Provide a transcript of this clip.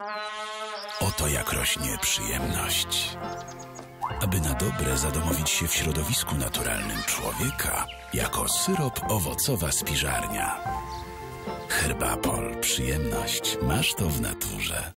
Oto jak rośnie przyjemność. Aby na dobre zadomowić się w środowisku naturalnym człowieka, jako syrop owocowa spiżarnia. Herbapol. Przyjemność. Masz to w naturze.